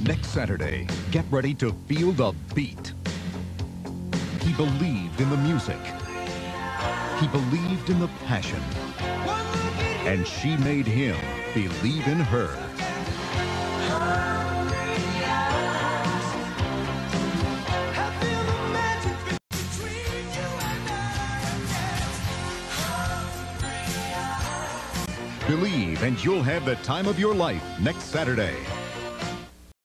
Next Saturday, get ready to feel the beat. He believed in the music. He believed in the passion. And she made him believe in her. Believe and you'll have the time of your life next Saturday.